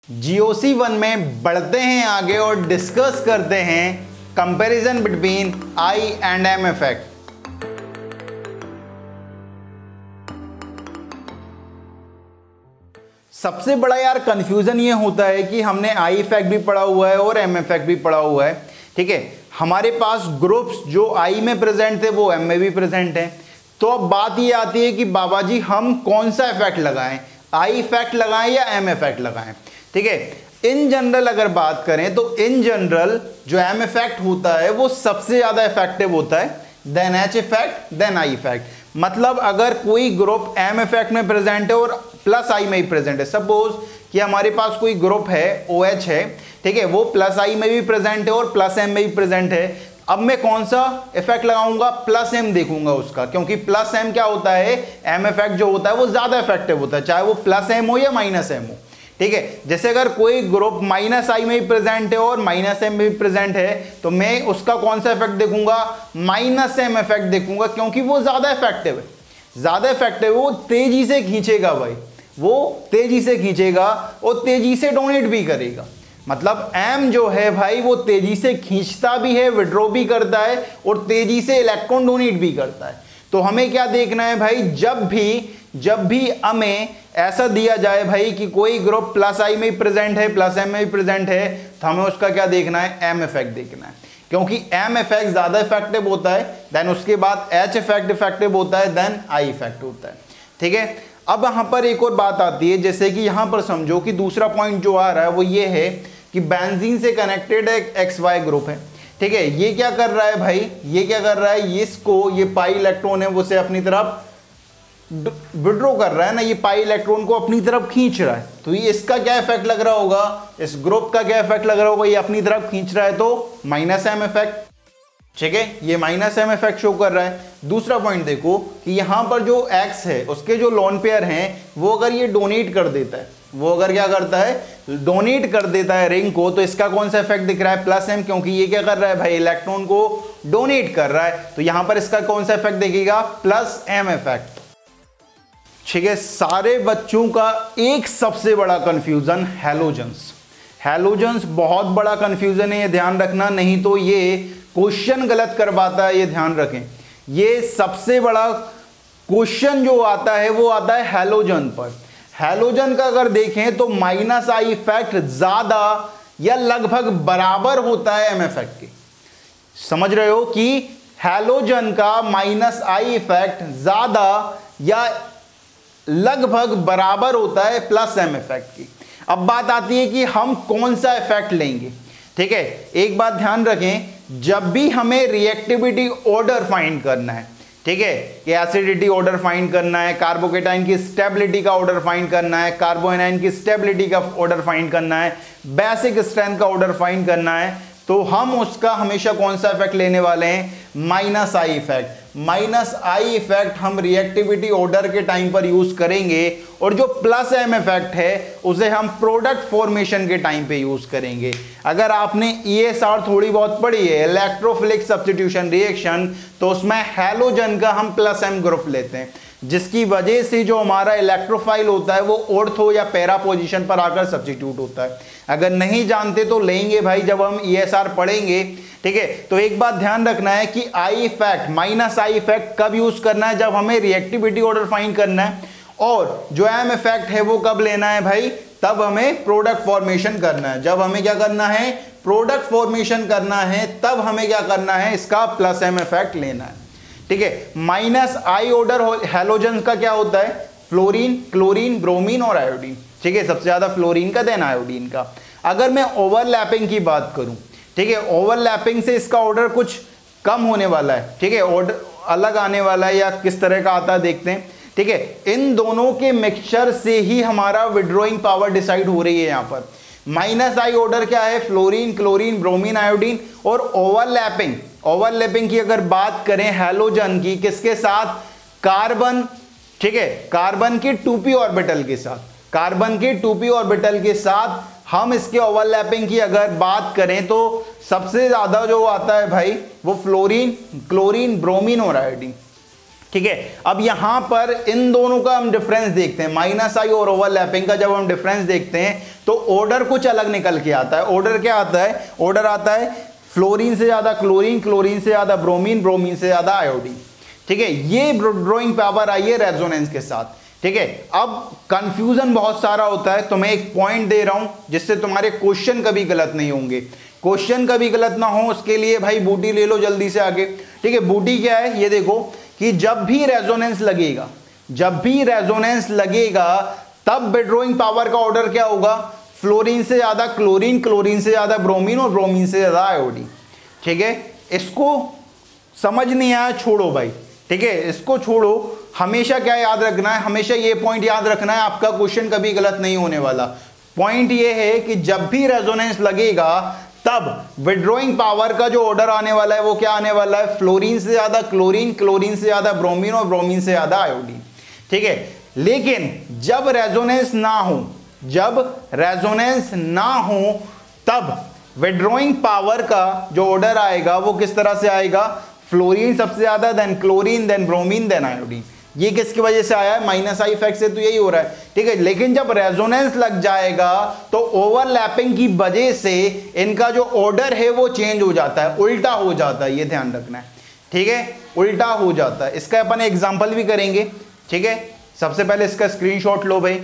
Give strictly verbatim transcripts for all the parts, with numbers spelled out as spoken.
GOC one में बढ़ते हैं आगे और डिस्कस करते हैं comparison between I and M effect. सबसे बड़ा यार कंफ्यूजन ये होता है कि हमने आई इफेक्ट भी पढ़ा हुआ है और एम इफेक्ट भी पढ़ा हुआ है, ठीक है। हमारे पास ग्रुप्स जो आई में प्रेजेंट थे वो एम में भी प्रेजेंट हैं। तो अब बात ये आती है कि बाबा जी हम कौन सा इफेक्ट लगाएं, आई इफेक्ट लगाएं या एम इफेक्ट लगाएं, ठीक है। इन जनरल अगर बात करें तो इन जनरल जो एम इफेक्ट होता है वो सबसे ज्यादा इफेक्टिव होता है then H effect then I effect. मतलब अगर कोई ग्रुप एम इफेक्ट में प्रेजेंट है और प्लस आई में ही प्रेजेंट है, सपोज कि हमारे पास कोई ग्रुप है ओ एच है, ठीक है, वो प्लस आई में भी प्रेजेंट है और प्लस एम में भी प्रेजेंट है। अब मैं कौन सा इफेक्ट लगाऊंगा, प्लस एम देखूंगा उसका, क्योंकि प्लस एम क्या होता है, एम इफेक्ट जो होता है वो ज्यादा इफेक्टिव होता है, चाहे वो प्लस एम हो या माइनस एम हो, ठीक है। जैसे अगर कोई ग्रुप माइनस आई में ही प्रेजेंट है और माइनस एम में भी प्रेजेंट है तो मैं उसका कौन सा इफेक्ट देखूंगा, माइनस एम इफेक्ट देखूंगा, क्योंकि वो ज्यादा इफेक्टिव है। ज्यादा इफेक्टिव वो तेजी से खींचेगा भाई, वो तेजी से खींचेगा और तेजी से डोनेट भी करेगा। मतलब एम जो है भाई वो तेजी से खींचता भी है, विड्रॉ भी करता है और तेजी से इलेक्ट्रॉन डोनेट भी करता है। तो हमें क्या देखना है भाई, जब भी जब भी हमें ऐसा दिया जाए भाई कि कोई ग्रुप प्लस आई में प्रेजेंट है, प्लस एम में भी प्रेजेंट है, तो हमें उसका क्या देखना है, एम इफेक्ट देखना है, क्योंकि एम इफेक्ट ज्यादा इफेक्टिव होता है। देन उसके बाद एच इफेक्ट इफेक्टिव होता है, देन आई इफेक्ट होता है, ठीक है। अब यहां पर एक और बात आती है, जैसे कि यहां पर समझो कि दूसरा पॉइंट जो आ रहा है वो ये है कि बेंजीन से कनेक्टेड एक एक्स वाई ग्रुप है, ठीक है। ये क्या कर रहा है भाई, ये क्या कर रहा है, ये इसको ये पाई इलेक्ट्रॉन है वो से अपनी तरफ विड्रॉ कर रहा है ना, ये पाई इलेक्ट्रॉन को अपनी तरफ खींच रहा है। तो ये इसका क्या इफेक्ट लग रहा होगा, इस ग्रुप का क्या इफेक्ट लग रहा होगा, ये अपनी तरफ खींच रहा है तो माइनस एम इफेक्ट, ठीक है, ये माइनस एम इफेक्ट शो कर रहा है। दूसरा पॉइंट देखो कि यहां पर जो एक्स है उसके जो लोन पेयर हैं वो अगर ये डोनेट कर देता है, वो अगर क्या करता है, डोनेट कर देता है रिंग को, तो इसका कौन सा इफेक्ट दिख रहा है, प्लस एम, क्योंकि ये क्या कर रहा है भाई, इलेक्ट्रॉन को डोनेट कर रहा है। तो यहां पर इसका कौन सा इफेक्ट दिखेगा, प्लस एम इफेक्ट, ठीक है। सारे बच्चों का एक सबसे बड़ा कंफ्यूजन हैलोजन्स। हैलोजन्स बहुत बड़ा कंफ्यूजन है, ये ध्यान रखना, नहीं तो ये क्वेश्चन गलत करवाता है, ये ध्यान रखें। ये सबसे बड़ा क्वेश्चन जो आता है वो आता है हैलोजन पर। हैलोजन का अगर देखें तो माइनस आई इफेक्ट ज्यादा या लगभग बराबर होता है एम इफेक्ट के। समझ रहे हो कि हैलोजन का माइनस आई इफेक्ट ज्यादा या लगभग बराबर होता है प्लस एम इफेक्ट की। अब बात आती है कि हम कौन सा इफेक्ट लेंगे, ठीक है। एक बात ध्यान रखें, जब भी हमें रिएक्टिविटी ऑर्डर फाइंड करना है, ठीक है, कि एसिडिटी ऑर्डर फाइंड करना है, कार्बोकेटाइन की स्टेबिलिटी का ऑर्डर फाइंड करना है, कार्बोएनाइन की स्टेबिलिटी का ऑर्डर फाइंड करना है, बेसिक स्ट्रेंथ का ऑर्डर फाइंड करना है, तो हम उसका हमेशा कौन सा इफेक्ट लेने वाले हैं, minus I effect. Minus I effect हम रिएक्टिविटी ऑर्डर के टाइम पर यूज करेंगे और जो प्लस एम इफेक्ट है उसे हम प्रोडक्ट फॉर्मेशन के टाइम पे यूज करेंगे। अगर आपने ई एस आर थोड़ी बहुत पढ़ी है, इलेक्ट्रोफिलिक सब्स्टिट्यूशन रिएक्शन, तो उसमें हैलोजन का हम प्लस एम ग्रुप लेते हैं, जिसकी वजह से जो हमारा इलेक्ट्रोफाइल होता है वो ऑर्थो या पैरा पोजीशन पर आकर सब्स्टिट्यूट होता है। अगर नहीं जानते तो लेंगे भाई जब हम ई एस आर पढ़ेंगे, ठीक है। तो एक बात ध्यान रखना है कि I effect, minus I effect कब यूज करना है, जब हमें रिएक्टिविटी ऑर्डर फाइंड करना है, और जो एम इफेक्ट है वो कब लेना है भाई, तब हमें प्रोडक्ट फॉर्मेशन करना है। जब हमें क्या करना है, प्रोडक्ट फॉर्मेशन करना है, तब हमें क्या करना है, इसका प्लस एम इफेक्ट लेना है, ठीक है। माइनस आई ऑर्डर हैलोजन का क्या होता है, फ्लोरीन, क्लोरीन, ब्रोमीन और आयोडीन, ठीक है। सबसे ज्यादा फ्लोरीन का, देन आयोडीन का। अगर मैं ओवरलैपिंग की बात करूं, ठीक है, ओवरलैपिंग से इसका ऑर्डर कुछ कम होने वाला है, ठीक है, ऑर्डर अलग आने वाला है या किस तरह का आता है देखते हैं, ठीक है। इन दोनों के मिक्सचर से ही हमारा विड्रॉइंग पावर डिसाइड हो रही है। यहां पर माइनस आई ऑर्डर क्या है, फ्लोरीन, क्लोरीन, ब्रोमीन, आयोडीन, और ओवरलैपिंग, ओवरलैपिंग की अगर बात करें हैलोजन की, किसके साथ, कार्बन, ठीक है, कार्बन की टू पी ऑर्बिटल के साथ, कार्बन की टू पी ऑर्बिटल के साथ हम इसके ओवरलैपिंग की अगर बात करें तो सबसे ज्यादा जो आता है भाई वो फ्लोरीन, क्लोरीन, ब्रोमीन और आयोडीन, ठीक है। अब यहां पर इन दोनों का हम डिफरेंस देखते हैं, माइनस आई और ओवरलैपिंग का जब हम डिफरेंस देखते हैं तो ऑर्डर कुछ अलग निकल के आता है। ऑर्डर क्या आता है? ऑर्डर आता है फ्लोरीन से ज्यादा क्लोरीन, क्लोरीन से ज्यादा ब्रोमीन, ब्रोमीन से ज्यादा आयोडीन। ठीक है, ये ड्रॉइंग पावर आई है रेजोनेंस के साथ। ठीक है, अब कंफ्यूजन बहुत सारा होता है, तो मैं एक पॉइंट दे रहा हूं जिससे तुम्हारे क्वेश्चन कभी गलत नहीं होंगे। क्वेश्चन कभी गलत ना हो उसके लिए भाई बूटी ले लो जल्दी से आगे। ठीक है, बूटी क्या है ये देखो कि जब भी रेजोनेंस लगेगा, जब भी रेजोनेंस लगेगा तब विड्रॉइंग पावर का ऑर्डर क्या होगा? फ्लोरीन से ज्यादा क्लोरीन, क्लोरीन से ज्यादा ब्रोमीन और ब्रोमीन से ज्यादा आयोडीन। ठीक है, इसको समझ नहीं आया छोड़ो भाई। ठीक है, इसको छोड़ो। हमेशा क्या याद रखना है? हमेशा ये पॉइंट याद रखना है, आपका क्वेश्चन कभी गलत नहीं होने वाला। पॉइंट ये है कि जब भी रेजोनेंस लगेगा तब विड्रॉइंग पावर का जो ऑर्डर आने वाला है वो क्या आने वाला है? फ्लोरीन से ज्यादा क्लोरीन, क्लोरीन से ज्यादा ब्रोमीन और ब्रोमीन से ज्यादा आयोडीन। ठीक है, लेकिन जब रेजोनेंस ना हो, जब रेजोनेंस ना हो तब विड्रॉइंग पावर का जो ऑर्डर आएगा वो किस तरह से आएगा? फ्लोरीन सबसे ज्यादा, then chlorine, then bromine, then iodine. ये किसकी वजह से आया है? माइनस आई इफेक्ट से तो यही हो रहा है। ठीक है, लेकिन जब रेजोनेंस लग जाएगा तो ओवरलैपिंग की वजह से इनका जो ऑर्डर है वो चेंज हो जाता है, उल्टा हो जाता है, ये ध्यान रखना है। ठीक है, उल्टा हो जाता है। इसका अपन एग्जांपल भी करेंगे। ठीक है, सबसे पहले इसका स्क्रीनशॉट लो भाई।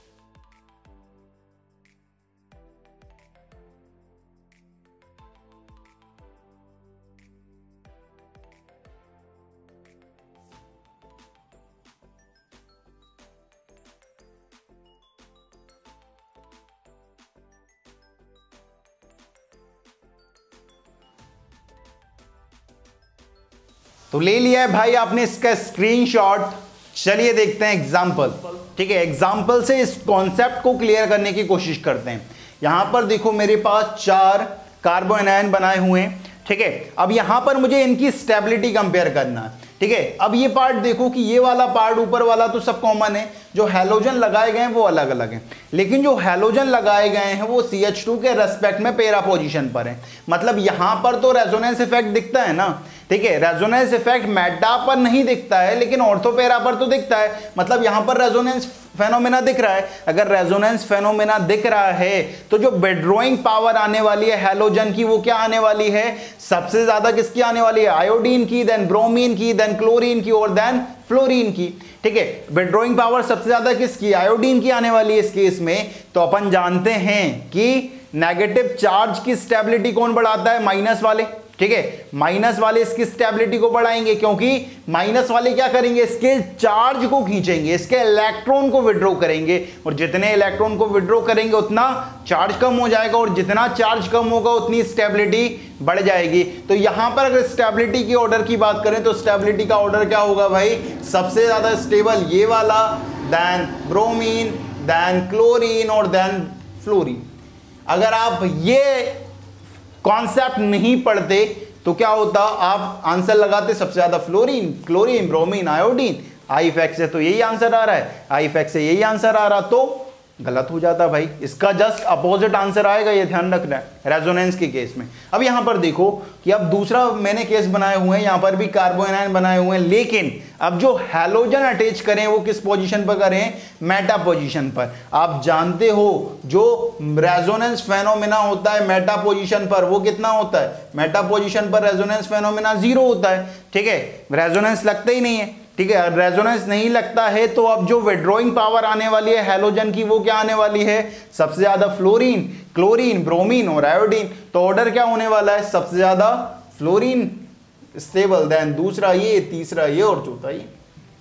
तो ले लिया है भाई आपने इसका स्क्रीनशॉट। चलिए देखते हैं एग्जाम्पल। ठीक है, एग्जाम्पल से इस कॉन्सेप्ट को क्लियर करने की कोशिश करते हैं। यहां पर देखो मेरे पास चार कार्बो एनायन बनाए हुए हैं। ठीक है, अब यहां पर मुझे इनकी स्टेबिलिटी कंपेयर करना है। ठीक है, अब ये पार्ट देखो कि ये वाला पार्ट ऊपर वाला तो सब कॉमन है, जो हैलोजन लगाए गए हैं वो अलग अलग हैं, लेकिन जो हैलोजन लगाए गए हैं वो सी एच टू के रेस्पेक्ट में पैरा पोजीशन पर है। मतलब यहां पर तो रेजोनेंस इफेक्ट दिखता है ना। ठीक है, रेजोनेंस इफेक्ट मेटा पर नहीं दिखता है लेकिन ऑर्थो पैरा पर तो दिखता है। मतलब यहां पर रेजोनेंस फेनोमेना दिख रहा है। अगर रेजोनेंस फेनोमेना दिख रहा है तो जो विड्रॉइंग पावर आने वाली है हैलोजन की वो क्या आने वाली है? सबसे ज्यादा किसकी आने वाली है? आयोडीन की, देन ब्रोमीन की, देन क्लोरीन की और देन फ्लोरीन की। ठीक है, विड्रॉइंग पावर सबसे ज्यादा किसकी? आयोडीन की आने वाली है इस केस में। तो अपन जानते हैं कि नेगेटिव चार्ज की स्टेबिलिटी कौन बढ़ाता है? माइनस वाले। ठीक है, माइनस वाले इसकी स्टेबिलिटी को बढ़ाएंगे क्योंकि माइनस वाले क्या करेंगे? इसके चार्ज को खींचेंगे, इसके इलेक्ट्रॉन को विड्रॉ करेंगे, और जितने इलेक्ट्रॉन को विड्रॉ करेंगे उतना चार्ज कम हो जाएगा, और जितना चार्ज कम होगा उतनी स्टेबिलिटी बढ़ जाएगी। तो यहां पर अगर स्टेबिलिटी की ऑर्डर की बात करें तो स्टेबिलिटी का ऑर्डर क्या होगा भाई? सबसे ज्यादा स्टेबल ये वाला, देन ब्रोमीन, देन क्लोरीन और देन फ्लोरीन। अगर आप ये कॉन्सेप्ट नहीं पढ़ते तो क्या होता? आप आंसर लगाते सबसे ज्यादा fluorine, chlorine, bromine, iodine. I effect से तो यही आंसर आ रहा है, आई इफेक्ट से यही आंसर आ रहा, तो गलत हो जाता भाई। इसका जस्ट अपोजिट आंसर आएगा, ये ध्यान रखना है रेजोनेंस के केस में। अब यहां पर देखो कि अब दूसरा मैंने केस बनाए हुए हैं, यहां पर भी कार्बो एनायन बनाए हुए हैं, लेकिन अब जो हैलोजन अटैच करें वो किस पोजीशन पर करें? मेटा पोजीशन पर। आप जानते हो जो रेजोनेंस फेनोमेना होता है मेटा पोजीशन पर वो कितना होता है? मेटा पोजीशन पर रेजोनेंस फेनोमेना जीरो होता है। ठीक है, रेजोनेंस लगता ही नहीं है। ठीक है, रेजोनेंस नहीं लगता है तो अब जो विड्रॉइंग पावर आने वाली है हैलोजन की वो क्या आने वाली है? सबसे ज्यादा फ्लोरीन, क्लोरीन, ब्रोमीन और आयोडीन। तो ऑर्डर क्या होने वाला है? सबसे ज्यादा फ्लोरीन स्टेबल, देन दूसरा ये, तीसरा ये और चौथा ये।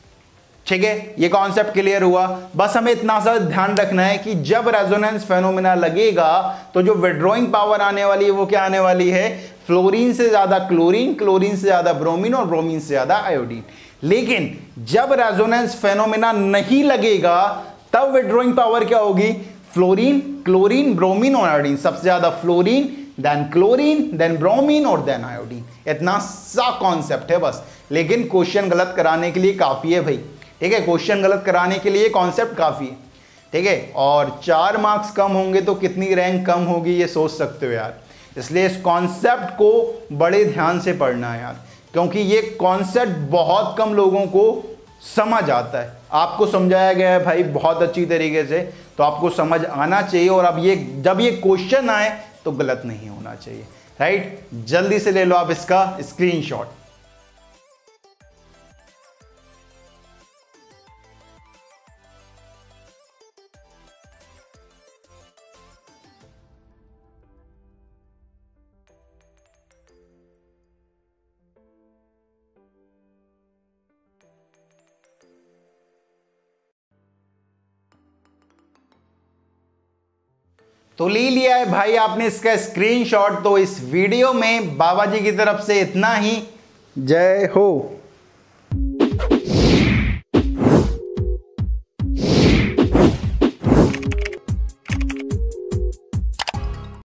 ठीक है, ये कॉन्सेप्ट क्लियर हुआ। बस हमें इतना सा ध्यान रखना है कि जब रेजोनेंस फेनोमेना लगेगा तो जो विड्रॉइंग पावर आने वाली है वो क्या आने वाली है? फ्लोरीन से ज्यादा क्लोरीन, क्लोरीन से ज्यादा ब्रोमीन और ब्रोमीन से ज्यादा आयोडीन। लेकिन जब रेजोनेंस फेनोमेना नहीं लगेगा तब विड्रॉइंग पावर क्या होगी? फ्लोरीन, क्लोरीन, ब्रोमीन और आयोडीन। सबसे ज्यादा fluorine, then chlorine, then bromine और देन आयोडीन। इतना सा कॉन्सेप्ट है बस, लेकिन क्वेश्चन गलत कराने के लिए काफी है भाई। ठीक है, क्वेश्चन गलत कराने के लिए कॉन्सेप्ट काफी है। ठीक है, और चार मार्क्स कम होंगे तो कितनी रैंक कम होगी ये सोच सकते हो यार। इसलिए इस कॉन्सेप्ट को बड़े ध्यान से पढ़ना है यार। क्योंकि ये कॉन्सेप्ट बहुत कम लोगों को समझ आता है। आपको समझाया गया है भाई बहुत अच्छी तरीके से, तो आपको समझ आना चाहिए, और अब ये जब ये क्वेश्चन आए तो गलत नहीं होना चाहिए, राइट। जल्दी से ले लो आप इसका स्क्रीनशॉट। तो ले लिया है भाई आपने इसका स्क्रीनशॉट। तो इस वीडियो में बाबा जी की तरफ से इतना ही। जय हो।